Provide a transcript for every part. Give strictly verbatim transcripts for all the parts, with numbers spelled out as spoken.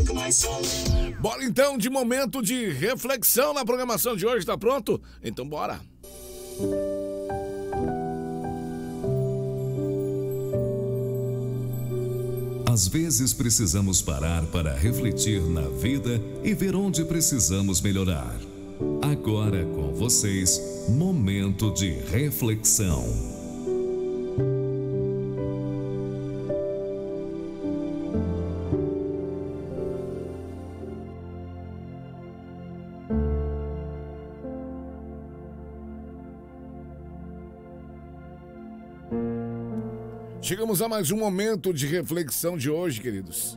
muito mais som. Bora então de momento de reflexão na programação de hoje, tá pronto? Então bora! Às vezes precisamos parar para refletir na vida e ver onde precisamos melhorar. Agora com vocês, momento de reflexão. Chegamos a mais um momento de reflexão de hoje, queridos.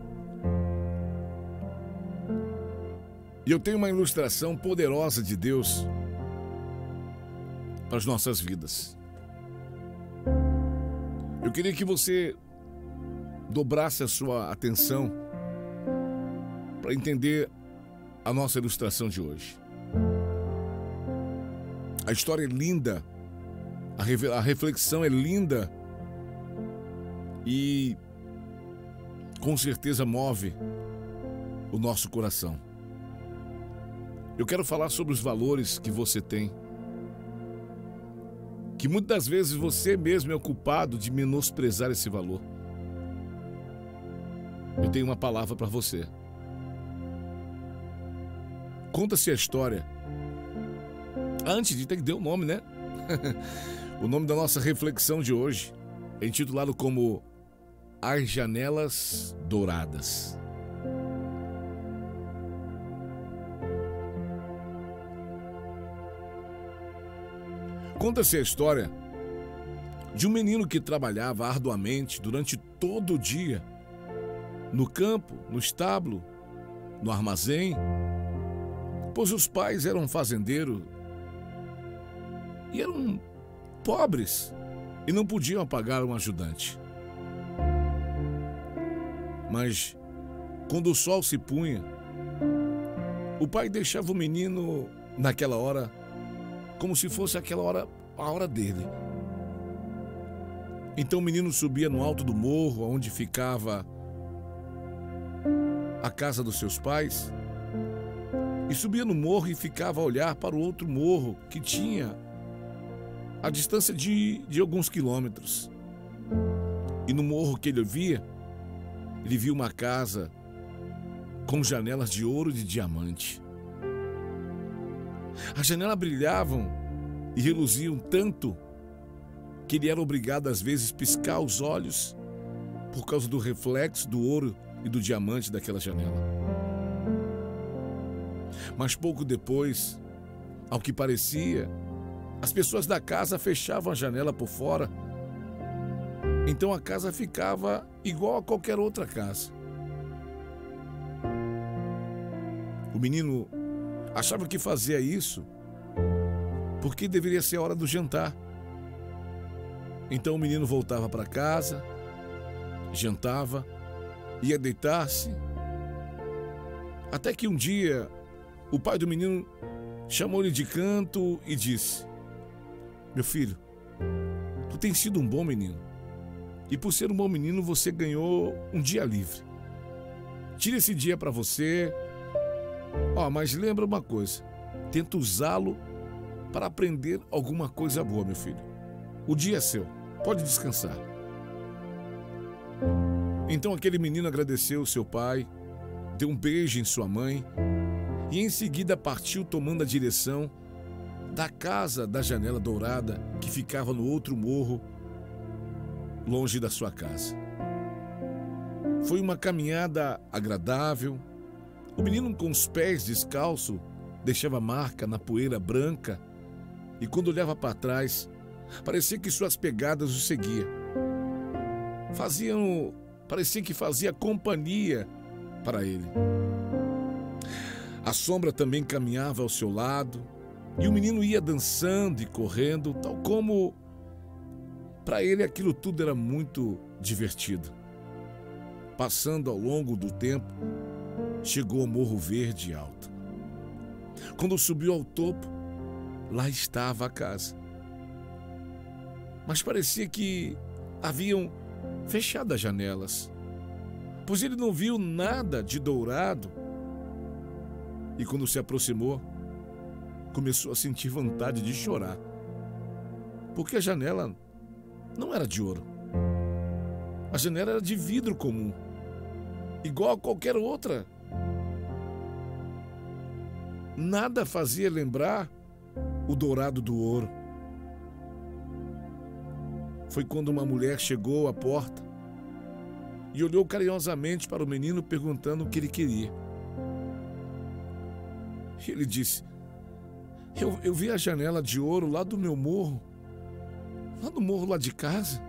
E eu tenho uma ilustração poderosa de Deus para as nossas vidas. Eu queria que você dobrasse a sua atenção para entender a nossa ilustração de hoje. A história é linda, a, re- a reflexão é linda e com certeza move o nosso coração. Eu quero falar sobre os valores que você tem, que muitas das vezes você mesmo é o culpado de menosprezar esse valor. Eu tenho uma palavra para você. Conta-se a história. Antes de ter que dar o nome, né? O nome da nossa reflexão de hoje é intitulado como As Janelas Douradas. Conta-se a história de um menino que trabalhava arduamente durante todo o dia, no campo, no estábulo, no armazém, pois os pais eram fazendeiros e eram pobres e não podiam pagar um ajudante. Mas, quando o sol se punha, o pai deixava o menino naquela hora, como se fosse aquela hora, a hora dele. Então o menino subia no alto do morro, onde ficava a casa dos seus pais, e subia no morro e ficava a olhar para o outro morro, que tinha a distância de, de alguns quilômetros. E no morro que ele via, ele viu uma casa com janelas de ouro e de diamante. As janelas brilhavam e reluziam tanto que ele era obrigado às vezes piscar os olhos por causa do reflexo do ouro e do diamante daquela janela. Mas pouco depois, ao que parecia, as pessoas da casa fechavam a janela por fora. Então a casa ficava igual a qualquer outra casa. O menino achava que fazia isso porque deveria ser a hora do jantar. Então o menino voltava para casa, jantava, ia deitar-se. Até que um dia o pai do menino chamou-lhe de canto e disse: "Meu filho, tu tens sido um bom menino. E por ser um bom menino você ganhou um dia livre. Tira esse dia para você. Ó, mas lembra uma coisa, tenta usá-lo para aprender alguma coisa boa, meu filho. O dia é seu, pode descansar." Então aquele menino agradeceu o seu pai, deu um beijo em sua mãe e em seguida partiu tomando a direção da casa da janela dourada que ficava no outro morro, longe da sua casa. Foi uma caminhada agradável. O menino, com os pés descalços, deixava marca na poeira branca e quando olhava para trás, parecia que suas pegadas o seguiam. Faziam, parecia que fazia companhia para ele. A sombra também caminhava ao seu lado e o menino ia dançando e correndo, tal como para ele aquilo tudo era muito divertido. Passando ao longo do tempo, chegou ao Morro Verde Alto. Quando subiu ao topo, lá estava a casa. Mas parecia que haviam fechado as janelas. pois ele não viu nada de dourado. E quando se aproximou, começou a sentir vontade de chorar, porque a janela não era de ouro. A janela era de vidro comum, igual a qualquer outra. Nada fazia lembrar o dourado do ouro. Foi quando uma mulher chegou à porta e olhou carinhosamente para o menino, perguntando o que ele queria. E ele disse: eu, eu vi a janela de ouro lá do meu morro, lá do morro lá de casa.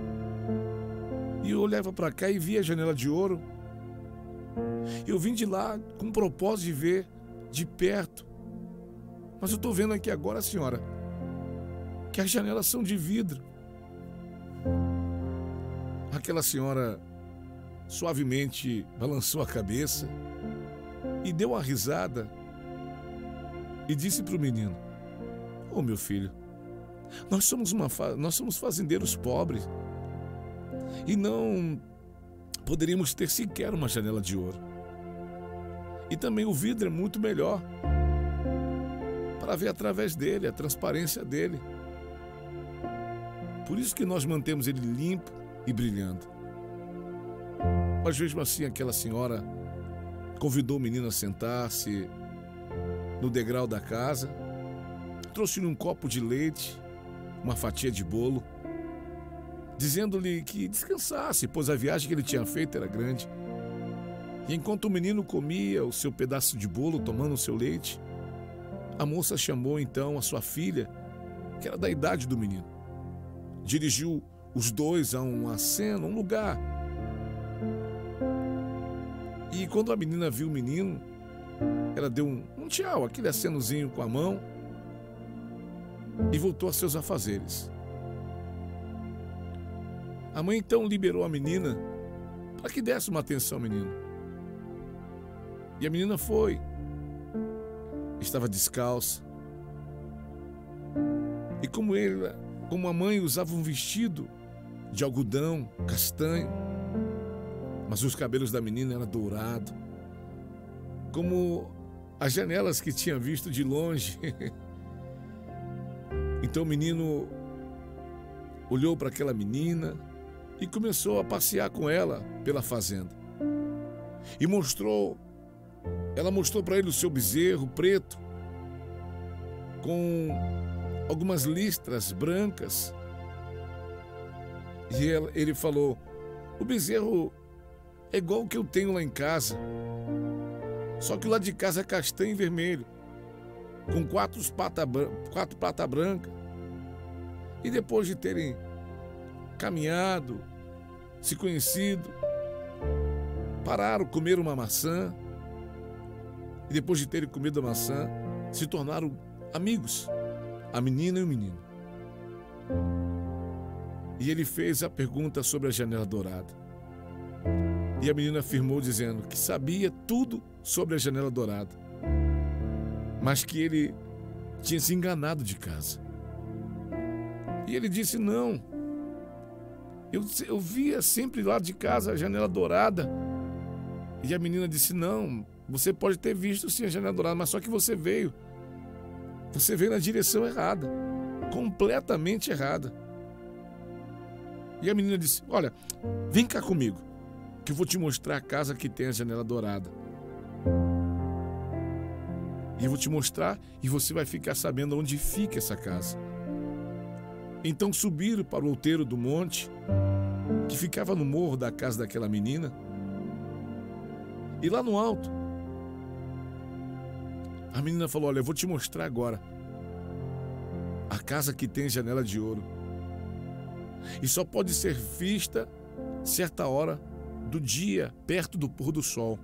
E eu olhava para cá e via a janela de ouro. Eu vim de lá com o propósito de ver de perto. Mas eu estou vendo aqui agora, senhora, que as janelas são de vidro. Aquela senhora suavemente balançou a cabeça e deu uma risada e disse para o menino: ô meu filho, nós somos, uma fa... nós somos fazendeiros pobres e não poderíamos ter sequer uma janela de ouro. E também o vidro é muito melhor para ver através dele, a transparência dele. Por isso que nós mantemos ele limpo e brilhando. Mas mesmo assim, aquela senhora convidou o menino a sentar-se no degrau da casa, trouxe-lhe um copo de leite, uma fatia de bolo, dizendo-lhe que descansasse, pois a viagem que ele tinha feito era grande. E enquanto o menino comia o seu pedaço de bolo, tomando o seu leite, a moça chamou então a sua filha, que era da idade do menino. Dirigiu os dois a um aceno, um lugar. E quando a menina viu o menino, ela deu um, um tchau, aquele acenozinho com a mão, e voltou a seus afazeres. A mãe então liberou a menina para que desse uma atenção ao menino. E a menina foi. Estava descalça. E como ele, como a mãe usava um vestido de algodão castanho, mas os cabelos da menina eram dourados, como as janelas que tinha visto de longe. Então o menino olhou para aquela menina e começou a passear com ela pela fazenda. E mostrou, ela mostrou para ele o seu bezerro preto, com algumas listras brancas. E ela, ele falou: o bezerro é igual o que eu tenho lá em casa, só que lá de casa é castanho e vermelho, com quatro patas quatro pata brancas. E depois de terem caminhado, se conhecido, pararam, comeram uma maçã, e depois de terem comido a maçã, se tornaram amigos, a menina e o menino. E ele fez a pergunta sobre a janela dourada. E a menina afirmou dizendo que sabia tudo sobre a janela dourada, mas que ele tinha se enganado de casa. E ele disse: não, eu, eu via sempre lá de casa a janela dourada. E a menina disse: não, você pode ter visto sim a janela dourada, mas só que você veio. Você veio na direção errada, completamente errada. E a menina disse: olha, vem cá comigo, que eu vou te mostrar a casa que tem a janela dourada. E eu vou te mostrar e você vai ficar sabendo onde fica essa casa. Então subiram para o outeiro do monte, que ficava no morro da casa daquela menina. E lá no alto, a menina falou: olha, eu vou te mostrar agora a casa que tem janela de ouro. E só pode ser vista certa hora do dia, perto do pôr do sol.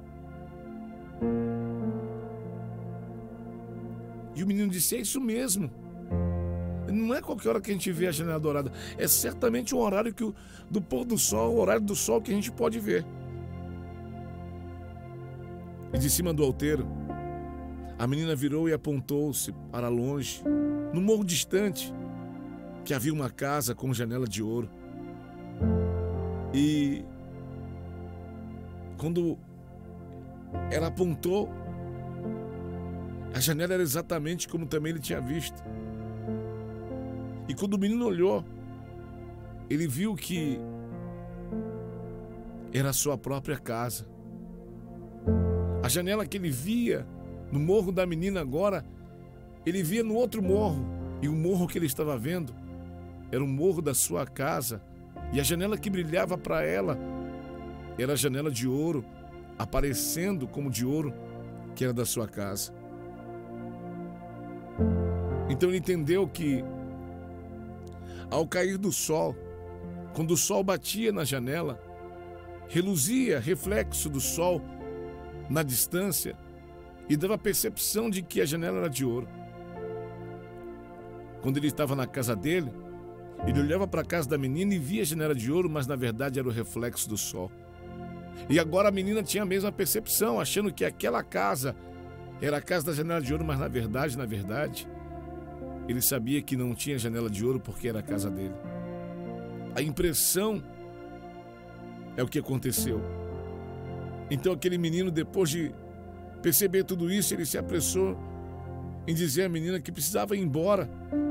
E o menino disse: é isso mesmo. Não é qualquer hora que a gente vê a janela dourada. É certamente um horário que o, do pôr do sol, o horário do sol que a gente pode ver. E de cima do outeiro, a menina virou e apontou-se para longe, no morro distante, que havia uma casa com janela de ouro. E quando ela apontou, a janela era exatamente como também ele tinha visto. E quando o menino olhou, ele viu que era a sua própria casa. A janela que ele via no morro da menina agora, ele via no outro morro. E o morro que ele estava vendo era o morro da sua casa. E a janela que brilhava para ela era a janela de ouro, aparecendo como de ouro, que era da sua casa. Então ele entendeu que, ao cair do sol, quando o sol batia na janela, reluzia reflexo do sol na distância e dava a percepção de que a janela era de ouro. Quando ele estava na casa dele, ele olhava para a casa da menina e via a janela de ouro, mas na verdade era o reflexo do sol. E agora a menina tinha a mesma percepção, achando que aquela casa era a casa da janela de ouro, mas na verdade, na verdade, ele sabia que não tinha janela de ouro porque era a casa dele. A impressão é o que aconteceu. Então aquele menino, depois de perceber tudo isso, ele se apressou em dizer à menina que precisava ir embora.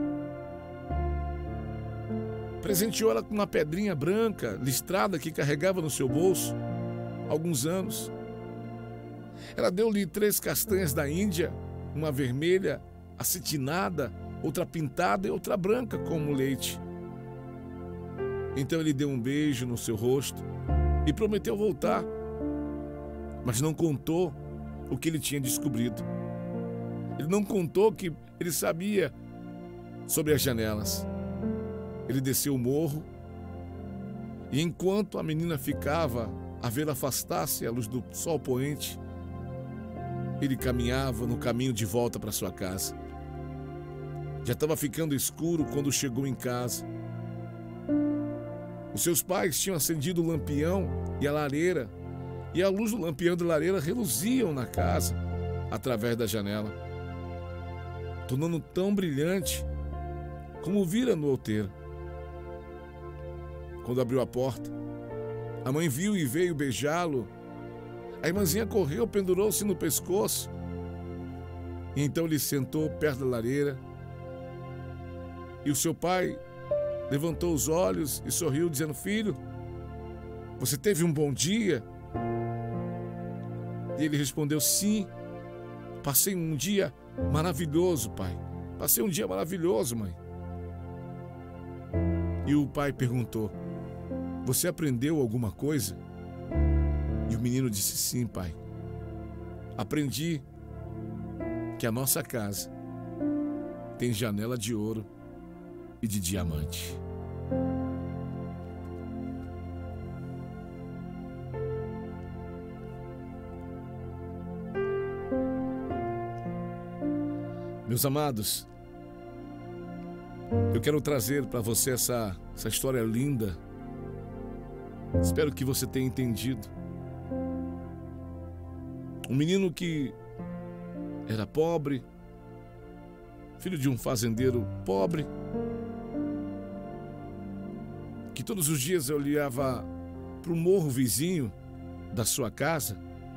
Presenteou ela com uma pedrinha branca, listrada, que carregava no seu bolso há alguns anos. Ela deu-lhe três castanhas da Índia, uma vermelha acetinada, outra pintada e outra branca como leite. Então ele deu um beijo no seu rosto e prometeu voltar, mas não contou o que ele tinha descobrido. Ele não contou que ele sabia sobre as janelas. Ele desceu o morro e, enquanto a menina ficava a vê-la afastar-se à luz do sol poente, ele caminhava no caminho de volta para sua casa. Já estava ficando escuro quando chegou em casa. Os seus pais tinham acendido o lampião e a lareira, e a luz do lampião e da lareira reluziam na casa através da janela, tornando tão brilhante como vira no outeiro. Quando abriu a porta, a mãe viu e veio beijá-lo. A irmãzinha correu, pendurou-se no pescoço, e então ele sentou perto da lareira. E o seu pai levantou os olhos e sorriu, dizendo: filho, você teve um bom dia? E ele respondeu: sim, passei um dia maravilhoso, pai. Passei um dia maravilhoso, mãe. E o pai perguntou: você aprendeu alguma coisa? E o menino disse: sim, pai. Aprendi que a nossa casa tem janela de ouro e de diamante. Meus amados, eu quero trazer para você essa, essa história linda. Espero que você tenha entendido. Um menino que era pobre, filho de um fazendeiro pobre, que todos os dias eu olhava para o morro vizinho da sua casa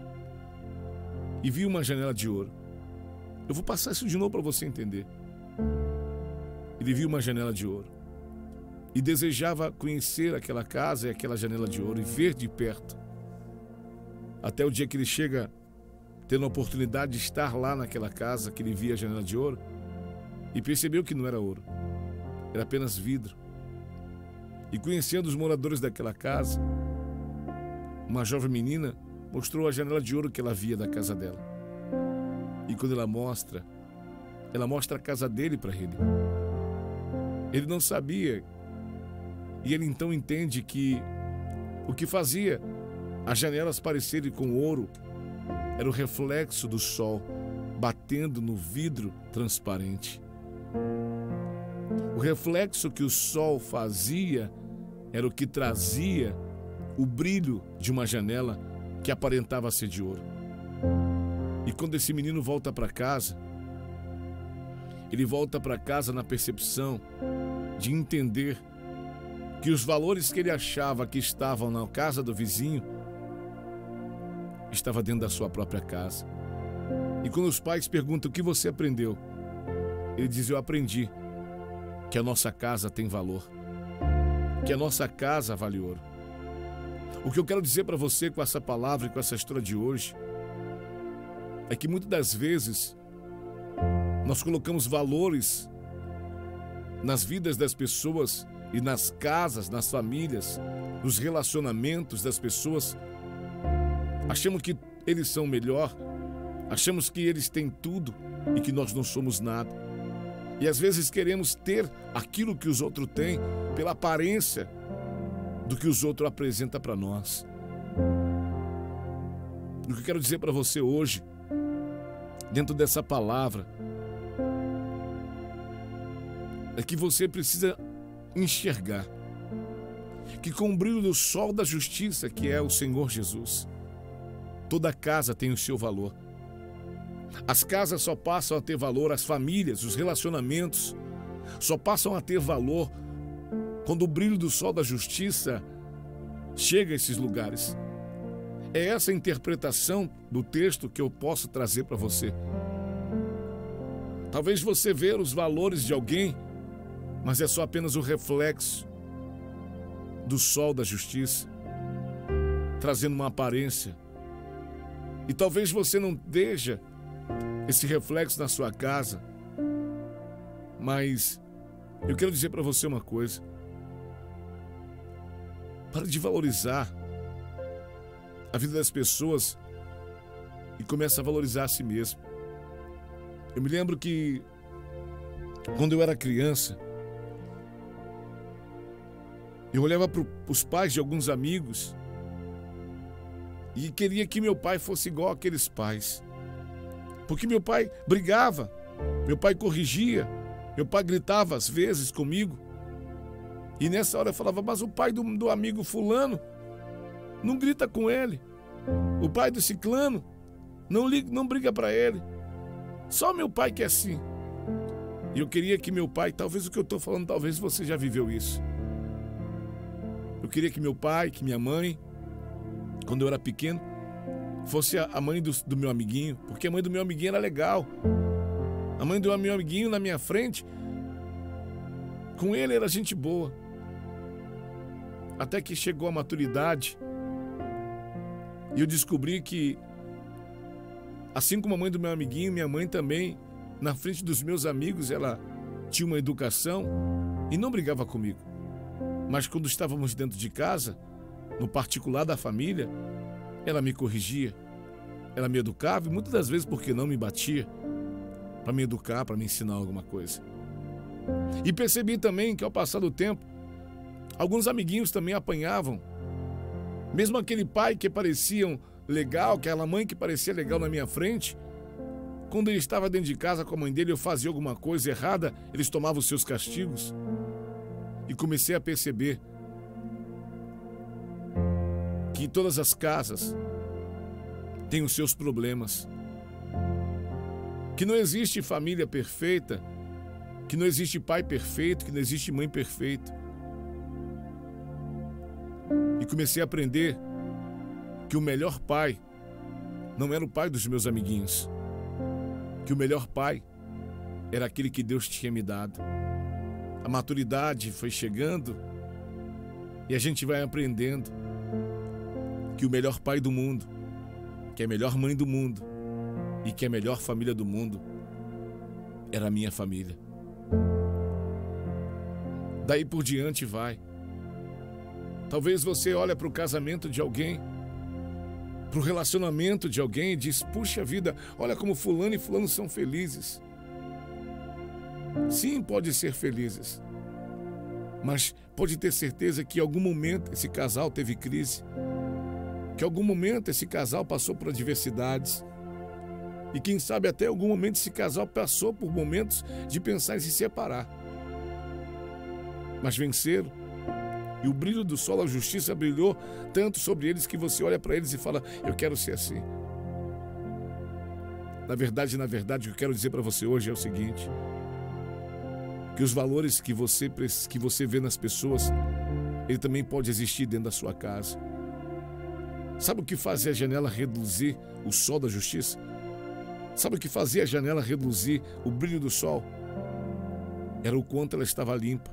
e via uma janela de ouro. Eu vou passar isso de novo para você entender. Ele viu uma janela de ouro e desejava conhecer aquela casa e aquela janela de ouro e ver de perto. Até o dia que ele chega tendo a oportunidade de estar lá naquela casa que ele via a janela de ouro e percebeu que não era ouro, era apenas vidro. E conhecendo os moradores daquela casa, uma jovem menina mostrou a janela de ouro que ela via da casa dela. E quando ela mostra, ela mostra a casa dele para ele. Ele não sabia, e ele então entende que o que fazia as janelas parecerem com ouro era o reflexo do sol batendo no vidro transparente. O reflexo que o sol fazia era o que trazia o brilho de uma janela que aparentava ser de ouro. E quando esse menino volta para casa, ele volta para casa na percepção de entender que os valores que ele achava que estavam na casa do vizinho estava dentro da sua própria casa. E quando os pais perguntam o que você aprendeu, ele diz: eu aprendi que a nossa casa tem valor, que a nossa casa vale ouro. O que eu quero dizer para você com essa palavra e com essa história de hoje é que muitas das vezes nós colocamos valores nas vidas das pessoas e nas casas, nas famílias, nos relacionamentos das pessoas. Achamos que eles são melhor, achamos que eles têm tudo e que nós não somos nada. E às vezes queremos ter aquilo que os outros têm pela aparência do que os outros apresentam para nós. O que eu quero dizer para você hoje, dentro dessa palavra, é que você precisa enxergar que com o brilho do sol da justiça, que é o Senhor Jesus, toda casa tem o seu valor. As casas só passam a ter valor, as famílias, os relacionamentos só passam a ter valor quando o brilho do sol da justiça chega a esses lugares. É essa a interpretação do texto que eu posso trazer para você. Talvez você veja os valores de alguém, mas é só apenas o reflexo do sol da justiça, trazendo uma aparência. E talvez você não veja esse reflexo na sua casa, mas eu quero dizer para você uma coisa: para de valorizar a vida das pessoas e comece a valorizar a si mesmo. Eu me lembro que quando eu era criança, eu olhava para os pais de alguns amigos e queria que meu pai fosse igual àqueles pais. Porque meu pai brigava, meu pai corrigia, meu pai gritava às vezes comigo. E nessa hora eu falava: mas o pai do, do amigo fulano não grita com ele. O pai do ciclano não, liga, não briga para ele. Só meu pai que é assim. E eu queria que meu pai, talvez o que eu estou falando, talvez você já viveu isso. Eu queria que meu pai, que minha mãe, quando eu era pequeno, fosse a mãe do, do meu amiguinho, porque a mãe do meu amiguinho era legal. A mãe do meu amiguinho na minha frente, com ele era gente boa. Até que chegou a maturidade e eu descobri que, assim como a mãe do meu amiguinho, minha mãe também, na frente dos meus amigos, ela tinha uma educação e não brigava comigo. Mas quando estávamos dentro de casa, no particular da família, ela me corrigia, ela me educava e muitas das vezes, porque não me batia, para me educar, para me ensinar alguma coisa. E percebi também que ao passar do tempo, alguns amiguinhos também apanhavam. Mesmo aquele pai que parecia legal, aquela mãe que parecia legal na minha frente, quando ele estava dentro de casa com a mãe dele, eu fazia alguma coisa errada, eles tomavam os seus castigos. E comecei a perceber que todas as casas têm os seus problemas, que não existe família perfeita, que não existe pai perfeito, que não existe mãe perfeita. E comecei a aprender que o melhor pai não era o pai dos meus amiguinhos, que o melhor pai era aquele que Deus tinha me dado. A maturidade foi chegando e a gente vai aprendendo que o melhor pai do mundo, que é a melhor mãe do mundo e que é a melhor família do mundo era a minha família. Daí por diante vai. Talvez você olhe para o casamento de alguém, para o relacionamento de alguém e diz: puxa vida, olha como fulano e fulano são felizes. Sim, pode ser felizes, mas pode ter certeza que em algum momento esse casal teve crise, que em algum momento esse casal passou por adversidades e quem sabe até em algum momento esse casal passou por momentos de pensar em se separar. Mas venceram e o brilho do sol da justiça brilhou tanto sobre eles que você olha para eles e fala: eu quero ser assim. Na verdade, na verdade, o que eu quero dizer para você hoje é o seguinte: que os valores que você, que você vê nas pessoas, ele também pode existir dentro da sua casa. Sabe o que fazia a janela reduzir o sol da justiça? Sabe o que fazia a janela reduzir o brilho do sol? Era o quanto ela estava limpa.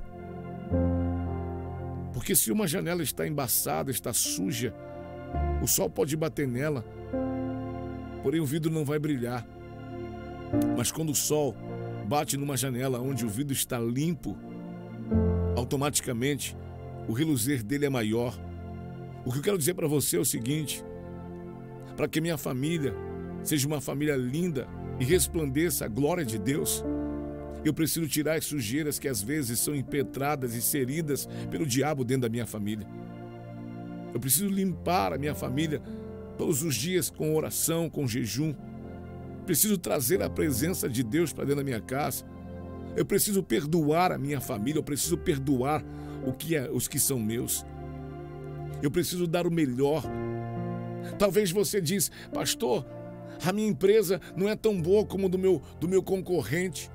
Porque se uma janela está embaçada, está suja, o sol pode bater nela, porém o vidro não vai brilhar. Mas quando o sol bate numa janela onde o vidro está limpo, automaticamente o reluzir dele é maior. O que eu quero dizer para você é o seguinte: para que minha família seja uma família linda e resplandeça a glória de Deus, eu preciso tirar as sujeiras que às vezes são impetradas e seridas pelo diabo dentro da minha família. Eu preciso limpar a minha família todos os dias com oração, com jejum. Preciso trazer a presença de Deus para dentro da minha casa. Eu preciso perdoar a minha família, eu preciso perdoar o que é, os que são meus. Eu preciso dar o melhor. Talvez você diz: pastor, a minha empresa não é tão boa como do meu, do meu concorrente.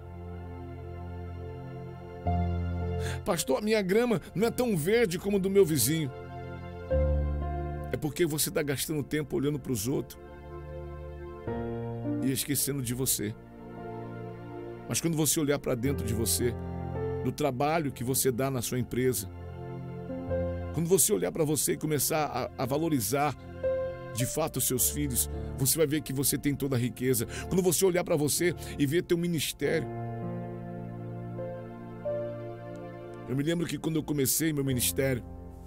Pastor, a minha grama não é tão verde como do meu vizinho. É porque você está gastando tempo olhando para os outros e esquecendo de você. Mas quando você olhar para dentro de você, do trabalho que você dá na sua empresa, quando você olhar para você e começar a, a valorizar de fato os seus filhos, você vai ver que você tem toda a riqueza. Quando você olhar para você e ver teu ministério. Eu me lembro que quando eu comecei meu ministério,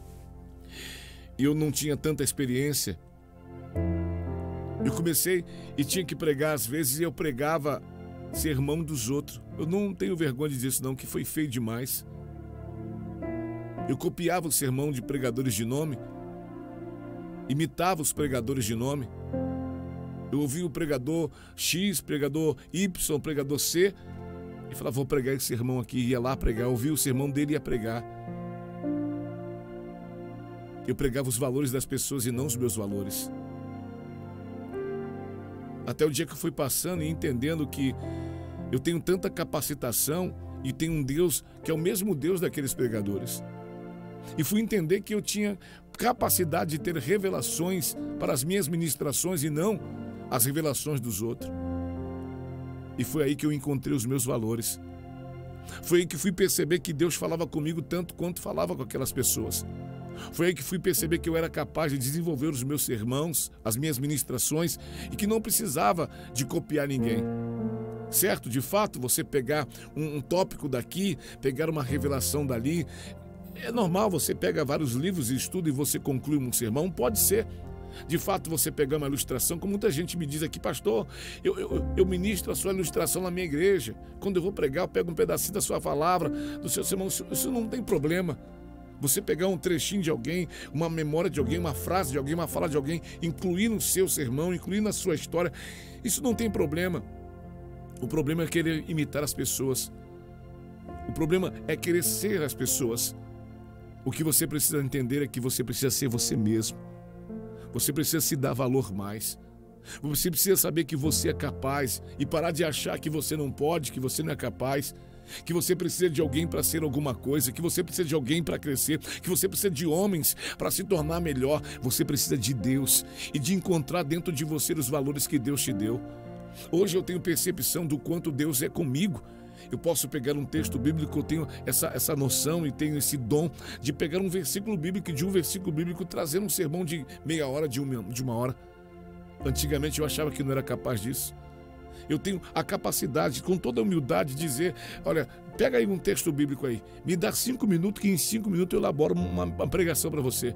eu não tinha tanta experiência. Eu comecei e tinha que pregar às vezes, e eu pregava sermão dos outros. Eu não tenho vergonha de dizer isso não, que foi feio demais. Eu copiava o sermão de pregadores de nome, imitava os pregadores de nome. Eu ouvia o pregador X, pregador Y, pregador C, e falava: vou pregar esse sermão aqui. Ia lá pregar, eu ouvia o sermão dele e ia pregar. Eu pregava os valores das pessoas e não os meus valores. Até o dia que eu fui passando e entendendo que eu tenho tanta capacitação e tenho um Deus que é o mesmo Deus daqueles pregadores. E fui entender que eu tinha capacidade de ter revelações para as minhas ministrações e não as revelações dos outros. E foi aí que eu encontrei os meus valores. Foi aí que fui perceber que Deus falava comigo tanto quanto falava com aquelas pessoas. Foi aí que fui perceber que eu era capaz de desenvolver os meus sermãos, as minhas ministrações, e que não precisava de copiar ninguém. Certo? De fato, você pegar um, um tópico daqui, pegar uma revelação dali, é normal, você pega vários livros e estuda e você conclui um sermão, pode ser. De fato, você pegar uma ilustração, como muita gente me diz aqui: pastor, eu, eu, eu ministro a sua ilustração na minha igreja. Quando eu vou pregar, eu pego um pedacinho da sua palavra, do seu sermão. Isso, isso não tem problema. Você pegar um trechinho de alguém, uma memória de alguém, uma frase de alguém, uma fala de alguém, incluir no seu sermão, incluir na sua história, isso não tem problema. O problema é querer imitar as pessoas. O problema é querer ser as pessoas. O que você precisa entender é que você precisa ser você mesmo. Você precisa se dar valor mais. Você precisa saber que você é capaz e parar de achar que você não pode, que você não é capaz, que você precisa de alguém para ser alguma coisa, que você precisa de alguém para crescer, que você precisa de homens para se tornar melhor. Você precisa de Deus e de encontrar dentro de você os valores que Deus te deu. Hoje eu tenho percepção do quanto Deus é comigo. Eu posso pegar um texto bíblico, eu tenho essa, essa noção e tenho esse dom de pegar um versículo bíblico e de um versículo bíblico trazer um sermão de meia hora, de uma, de uma hora. Antigamente eu achava que não era capaz disso. Eu tenho a capacidade, com toda a humildade, de dizer: olha, pega aí um texto bíblico aí, me dá cinco minutos, que em cinco minutos eu elaboro uma, uma pregação para você.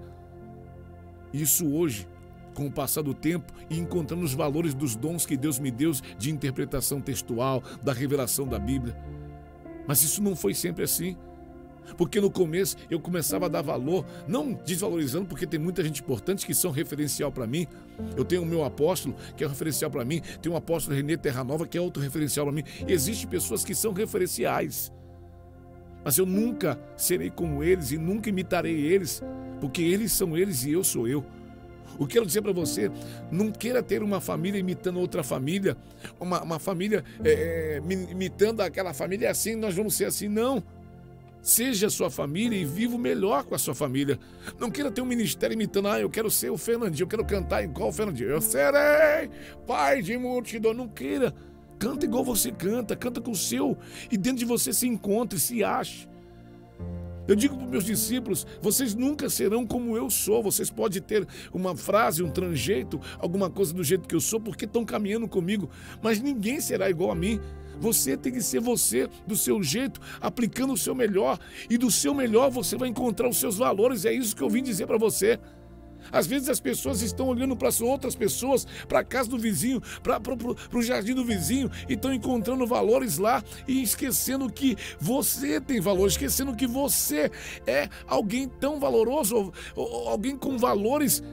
Isso hoje, com o passar do tempo e encontrando os valores dos dons que Deus me deu de interpretação textual, da revelação da Bíblia. Mas isso não foi sempre assim. Porque no começo eu começava a dar valor, não desvalorizando, porque tem muita gente importante que são referencial para mim. Eu tenho o meu apóstolo, que é referencial para mim. Tenho o apóstolo Renê Terranova, que é outro referencial para mim. Existem pessoas que são referenciais. Mas eu nunca serei como eles e nunca imitarei eles, porque eles são eles e eu sou eu. O que eu quero dizer para você: não queira ter uma família imitando outra família, uma, uma família é, imitando aquela família, é assim, nós vamos ser assim. Não. Seja a sua família e viva o melhor com a sua família. Não queira ter um ministério imitando, ah, eu quero ser o Fernandinho, eu quero cantar igual o Fernandinho. Eu serei pai de multidão. Não queira. Canta igual você canta, canta com o seu. E dentro de você se encontre, se ache. Eu digo para os meus discípulos, vocês nunca serão como eu sou. Vocês podem ter uma frase, um tranjeito, alguma coisa do jeito que eu sou, porque estão caminhando comigo. Mas ninguém será igual a mim. Você tem que ser você, do seu jeito, aplicando o seu melhor. E do seu melhor você vai encontrar os seus valores. É isso que eu vim dizer para você. Às vezes as pessoas estão olhando para as outras pessoas, para a casa do vizinho, para o jardim do vizinho, e estão encontrando valores lá e esquecendo que você tem valor, esquecendo que você é alguém tão valoroso, ou, ou alguém com valores,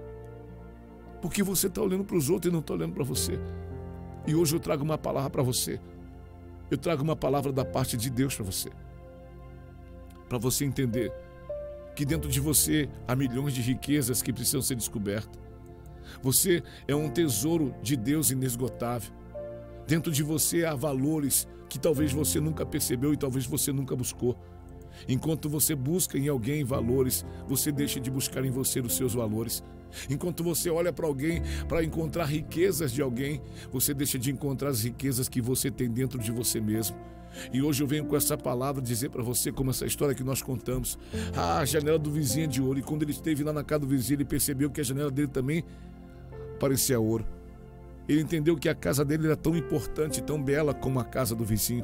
porque você está olhando para os outros e não está olhando para você. E hoje eu trago uma palavra para você. Eu trago uma palavra da parte de Deus para você. Para você entender que dentro de você há milhões de riquezas que precisam ser descobertas. Você é um tesouro de Deus inesgotável. Dentro de você há valores que talvez você nunca percebeu e talvez você nunca buscou. Enquanto você busca em alguém valores, você deixa de buscar em você os seus valores. Enquanto você olha para alguém para encontrar riquezas de alguém, você deixa de encontrar as riquezas que você tem dentro de você mesmo. E hoje eu venho com essa palavra dizer para você, como essa história que nós contamos. Ah, a janela do vizinho é de ouro. E quando ele esteve lá na casa do vizinho, ele percebeu que a janela dele também parecia ouro. Ele entendeu que a casa dele era tão importante, tão bela como a casa do vizinho.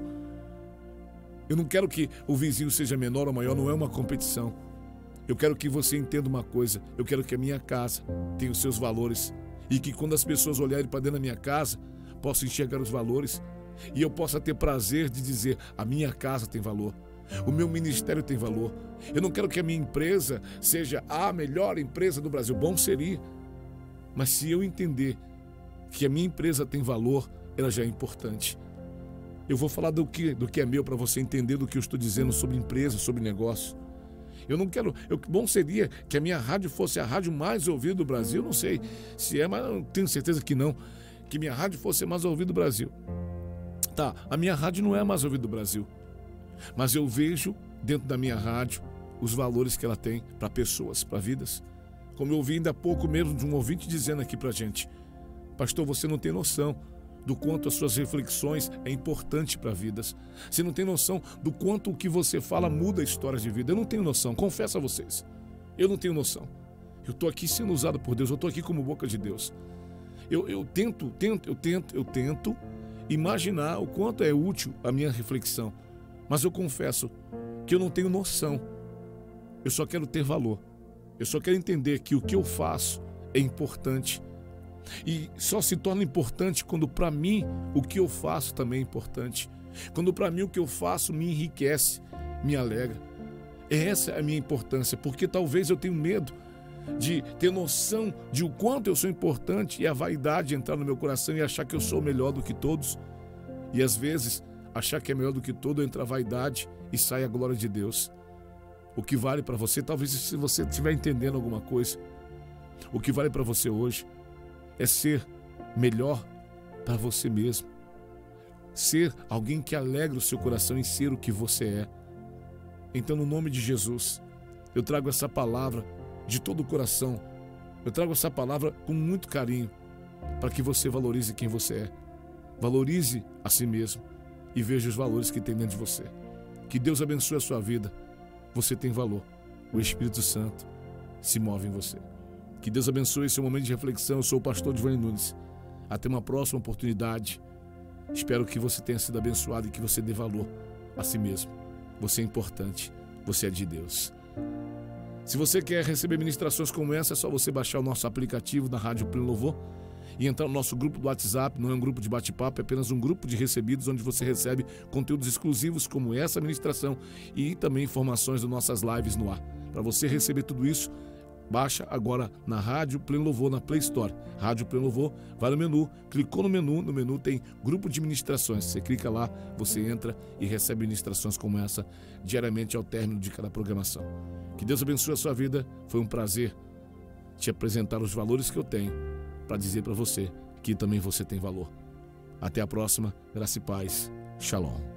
Eu não quero que o vizinho seja menor ou maior, não é uma competição. Eu quero que você entenda uma coisa. Eu quero que a minha casa tenha os seus valores. E que quando as pessoas olharem para dentro da minha casa, possam enxergar os valores. E eu possa ter prazer de dizer, a minha casa tem valor. O meu ministério tem valor. Eu não quero que a minha empresa seja a melhor empresa do Brasil. Bom seria. Mas se eu entender que a minha empresa tem valor, ela já é importante. Eu vou falar do que, do que é meu para você entender do que eu estou dizendo sobre empresa, sobre negócio. Eu não quero... Eu, bom seria que a minha rádio fosse a rádio mais ouvida do Brasil. Não sei se é, mas eu tenho certeza que não. Que minha rádio fosse a mais ouvida do Brasil. Tá, a minha rádio não é a mais ouvida do Brasil. Mas eu vejo dentro da minha rádio os valores que ela tem para pessoas, para vidas. Como eu ouvi ainda há pouco mesmo de um ouvinte dizendo aqui para a gente. Pastor, você não tem noção do quanto as suas reflexões é importante para vidas. Você não tem noção do quanto o que você fala muda histórias de vida. Eu não tenho noção, confesso a vocês. Eu não tenho noção. Eu estou aqui sendo usado por Deus, eu estou aqui como boca de Deus. Eu, eu tento, tento, eu tento, eu tento imaginar o quanto é útil a minha reflexão. Mas eu confesso que eu não tenho noção. Eu só quero ter valor. Eu só quero entender que o que eu faço é importante. E só se torna importante quando para mim o que eu faço também é importante. Quando para mim o que eu faço me enriquece, me alegra. Essa é a minha importância, porque talvez eu tenha medo de ter noção de o quanto eu sou importante e a vaidade entrar no meu coração e achar que eu sou melhor do que todos. E às vezes achar que é melhor do que todo, entra a vaidade e sai a glória de Deus. O que vale para você, talvez se você estiver entendendo alguma coisa, o que vale para você hoje é ser melhor para você mesmo. Ser alguém que alegra o seu coração em ser o que você é. Então, no nome de Jesus, eu trago essa palavra de todo o coração. Eu trago essa palavra com muito carinho para que você valorize quem você é. Valorize a si mesmo e veja os valores que tem dentro de você. Que Deus abençoe a sua vida. Você tem valor. O Espírito Santo se move em você. Que Deus abençoe esse momento de reflexão. Eu sou o pastor Giovanni Nunes. Até uma próxima oportunidade. Espero que você tenha sido abençoado e que você dê valor a si mesmo. Você é importante. Você é de Deus. Se você quer receber ministrações como essa, é só você baixar o nosso aplicativo da Rádio Pleno Louvor e entrar no nosso grupo do WhatsApp. Não é um grupo de bate-papo, é apenas um grupo de recebidos onde você recebe conteúdos exclusivos como essa ministração e também informações das nossas lives no ar. Para você receber tudo isso, baixa agora na Rádio Pleno Louvor, na Play Store. Rádio Pleno Louvor, vai no menu, clicou no menu, no menu tem grupo de ministrações. Você clica lá, você entra e recebe ministrações como essa diariamente ao término de cada programação. Que Deus abençoe a sua vida. Foi um prazer te apresentar os valores que eu tenho para dizer para você que também você tem valor. Até a próxima. Graça e paz. Shalom.